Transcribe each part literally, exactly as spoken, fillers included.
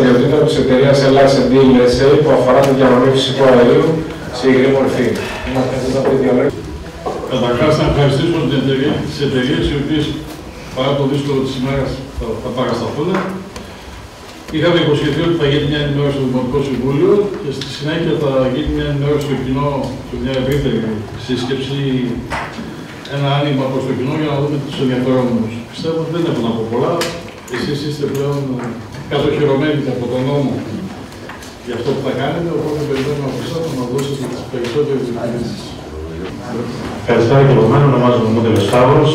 δραστηριοτήτων της εταιρείας Ελλάς εν ντι ες έι που αφορά τη διανομή φυσικού αερίου σε υγρή μορφή. Καταρχάς, να ευχαριστήσω τις εταιρείες οι οποίες παρά το δύσκολο της ημέρας θα, θα παρασταθούν. Είχαμε υποσχεθεί ότι θα γίνει μια ενημέρωση στο Δημοτικό Συμβούλιο και στη συνέχεια θα γίνει μια ενημέρωση στο κοινό, σε μια ευρύτερη σύσκεψη, ένα άνοιγμα προς το κοινό για να δούμε τους ενδιαφερόμενους. Πιστεύω ότι δεν έχω να πω πολλά. Εσείς είστε πλέον κατοχυρωμένοι από τον νόμο για αυτό που θα κάνετε, οπότε περιμένουμε από εσάς να μας δώσετε τις περισσότερες διευκρινήσεις. Καλησπέρα και από μένα, ονομάζομαι Μούτελος Σταύρος.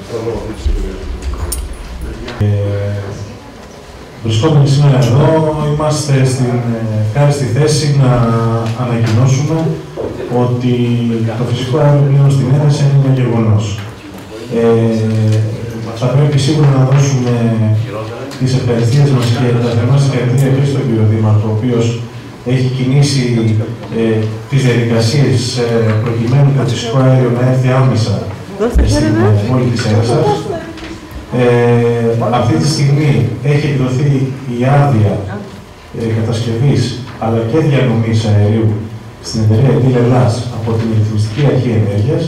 Βρισκόμενοι σήμερα εδώ, είμαστε στην ευχάριστη θέση να ανακοινώσουμε ότι το φυσικό αέριο πλέον στην Έδεσα είναι ένα γεγονός. Ε, θα πρέπει σίγουρα να δώσουμε τις ευχαριστίες μας και τα θερμά συγχαρητήρια και στον κύριο Δήμαρχο, ο οποίος έχει κινήσει ε, τις διαδικασίες ε, προκειμένου το φυσικό αέριο να έρθει άμεσα στην πόλη της Έδεσας. Ε, αυτή τη στιγμή έχει εκδοθεί η άδεια ε, κατασκευής αλλά και διανομής αερίου στην εταιρεία ΕΔΙΛ Ελλάς από την Ρυθμιστική Αρχή Ενέργειας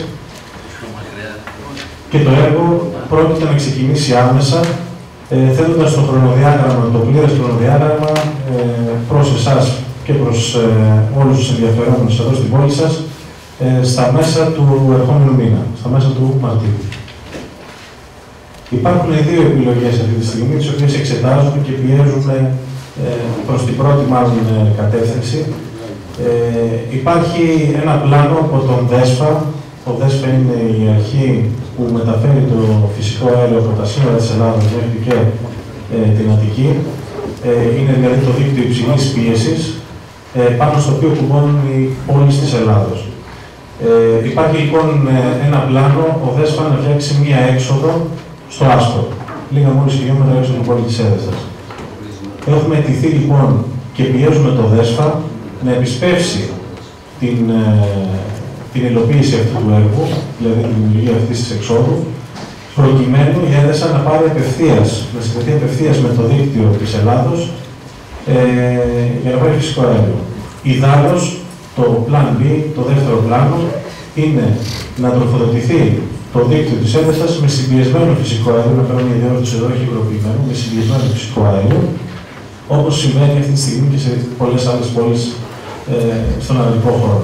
και το έργο πρόκειται να ξεκινήσει άμεσα ε, θέτοντας το χρονοδιάγραμμα, το πλήρες χρονοδιάγραμμα ε, προς εσάς και προς ε, όλους τους ενδιαφερόμενους εδώ στην πόλη σας ε, στα μέσα του ερχόμενου μήνα, στα μέσα του Μαρτίου. Υπάρχουν δύο επιλογές αυτή τη στιγμή, τις οποίες εξετάζουμε και πιέζουμε ε, προς την πρώτη μάλλον κατεύθυνση. Ε, υπάρχει ένα πλάνο από τον ΔΕΣΦΑ. Ο ΔΕΣΦΑ είναι η αρχή που μεταφέρει το φυσικό αέριο από τα σύνορα της Ελλάδας μέχρι και ε, την Αττική. Ε, είναι δηλαδή το δίκτυο υψηλής πίεσης, ε, πάνω στο οποίο κουμπώνουν οι πόλεις της Ελλάδος. Ε, υπάρχει λοιπόν ένα πλάνο, ο ΔΕΣΦΑ να φτιάξει μία έξοδο στο Άσπρο, λίγα μόλις χιλιόμετρα έξω από την πόλη της Έδεσας. Έχουμε αιτηθεί λοιπόν και πιέζουμε το ΔΕΣΦΑ να επισπεύσει την, ε, την υλοποίηση αυτού του έργου, δηλαδή τη δημιουργία αυτής της εξόδου, προκειμένου η Έδεσα να πάρει απευθείας, να συνδεθεί απευθείας με το δίκτυο της Ελλάδος ε, για να πάρει φυσικό αέριο. Ιδάλλως, το plan B, το δεύτερο πλάνο, είναι να τροφοδοτηθεί το δίκτυο της Έδεσας με συμπιεσμένο φυσικό αέριο, να παίρνουμε η διόρθωση εδώ έχει υγροποιημένο, με συμπιεσμένο φυσικό αέριο, όπως συμβαίνει αυτή τη στιγμή και σε πολλές άλλες πόλεις ε, στον αγροτικό χώρο.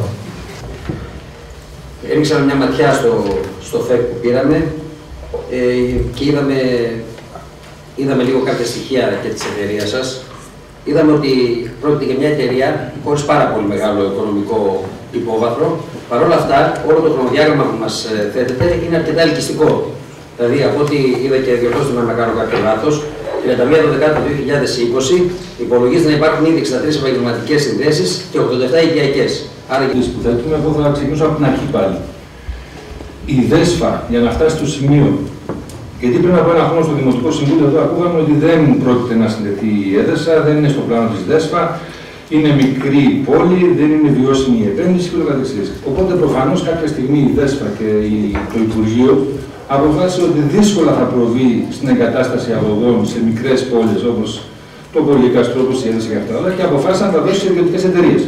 Ρίξαμε μια ματιά στο, στο ΦΕΚ που πήραμε ε, και είδαμε, είδαμε λίγο κάποια στοιχεία και της εταιρείας σας. Είδαμε ότι πρόκειται για μια εταιρεία χωρίς πάρα πολύ μεγάλο οικονομικό υπόβαθρο. Παρ' όλα αυτά, όλο το χρονοδιάγραμμα που μας θέτεται είναι αρκετά ελκυστικό. Δηλαδή, από ό,τι είδα και διορθώστε με να κάνω κάποιο λάθος, τριάντα μία Δεκεμβρίου δύο χιλιάδες είκοσι υπολογίζεται να υπάρχουν ήδη εξήντα τρεις επαγγελματικές συνδέσεις και ογδόντα επτά οικιακές. Άρα, οι που θέτουμε, εγώ θα ξεκινήσω από την αρχή πάλι. Η ΔΕΣΦΑ, για να φτάσει στο σημείο, γιατί πριν από ένα χρόνο στο Δημοτικό Συμβούλιο εδώ ακούγαμε ότι δεν πρόκειται να συνδεθεί η Έδεσα, δεν είναι στο πλάνο της ΔΕΣΦΑ. Είναι μικρή πόλη, δεν είναι βιώσιμη η επένδυση και ούτω καθεξής. Οπότε προφανώς κάποια στιγμή η ΔΕΣΦΑ και το Υπουργείο αποφάσισε ότι δύσκολα θα προβεί στην εγκατάσταση αγωγών σε μικρές πόλεις όπως το Πολυκαστρό, όπως η Έδεσα και αυτά όλα και αποφάσισαν να τα δώσει σε ιδιωτικές εταιρείες.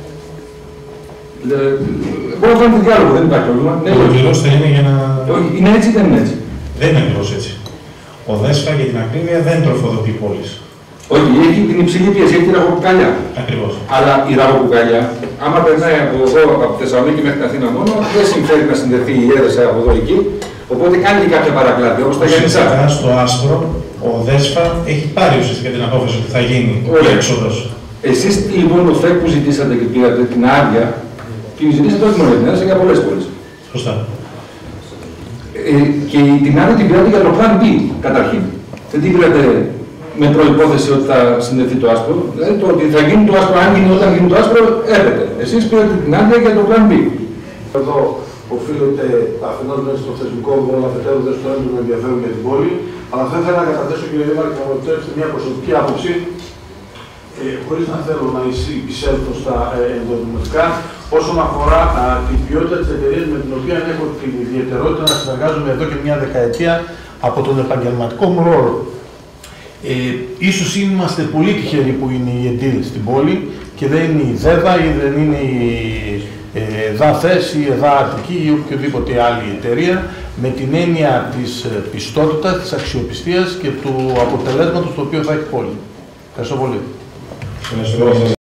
Μπορώ να κάνω διάλογο, δεν υπάρχει πρόβλημα. Ναι, το πληρώς θα είναι για να. Είναι έτσι ή δεν είναι έτσι? Δεν είναι ακριβώς έτσι. Ο ΔΕΣΦΑ για την ακρίβεια δεν τροφοδοτεί πόλεις. Όχι, έχει την υψηλή πίεση, έχει τη ραχοκουκαλιά. Ακριβώς. Αλλά η ραχοκουκαλιά, άμα περνάει από εδώ, από Θεσσαλονίκη μέχρι την Αθήνα μόνο, δεν συμφέρει να συνδεθεί η Έδεσα από εδώ εκεί. Οπότε κάνει και κάποια παρακλάδια, όπως τα Γιάννητσά. Στο Άσπρο, ο ΔΕΣΦΑ έχει πάρει ουσιαστικά την απόφαση ότι θα γίνει η έξοδος. Εσείς λοιπόν το ΦΕΚ που ζητήσατε και πήρατε την άδεια, και ζητήσατε όχι μόνο για την Έδεσα, για πολλές πόλεις. Σωστά. Ε, και την άδεια την πήρατε για το plan B, καταρχήν. Δεν την πήρατε με προϋπόθεση ότι θα συνδεθεί το άσπρο. Δηλαδή το ότι θα γίνει το άσπρο, αν γίνει όταν γίνει το άσπρο, έρχεται. Εσείς πήρατε την άδεια για το plan B. Εδώ οφείλεται αφενός μέσα στο θεσμικό όργανο, αφετέρου δεν στο έντονο ενδιαφέρον για την πόλη. Αλλά θα ήθελα να καταθέσω, κύριε Δήμαρχε, να μου επιτρέψετε μια προσωπική άποψη, ε, χωρίς να θέλω να εισέλθω στα ε, ενδοδημοτικά, όσον αφορά α, την ποιότητα της εταιρείας με την οποία έχω την ιδιαιτερότητα να συνεργάζομαι εδώ και μια δεκαετία από τον επαγγελματικό μου ρόλο. Ε, ίσως είμαστε πολύ τυχεροί που είναι η ΕΔΙΛ στην πόλη και δεν είναι η ΔΕΔΑ ή δεν είναι η ε, ΔΑΘΕΣ ή η ΕΔΑ Αττική ή οποιοδήποτε άλλη εταιρεία, με την έννοια της πιστότητας, της αξιοπιστίας και του αποτελέσματος το οποίο θα έχει η πόλη. Ευχαριστώ πολύ.